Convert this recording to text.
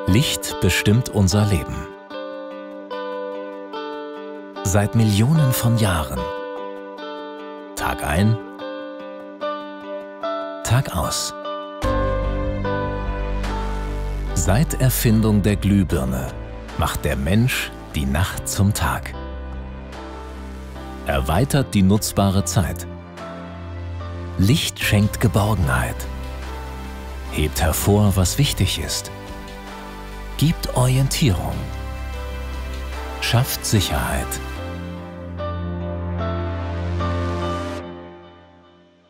Licht bestimmt unser Leben. Seit Millionen von Jahren. Tag ein, Tag aus. Seit Erfindung der Glühbirne macht der Mensch die Nacht zum Tag. Erweitert die nutzbare Zeit. Licht schenkt Geborgenheit. Hebt hervor, was wichtig ist. Gibt Orientierung. Schafft Sicherheit.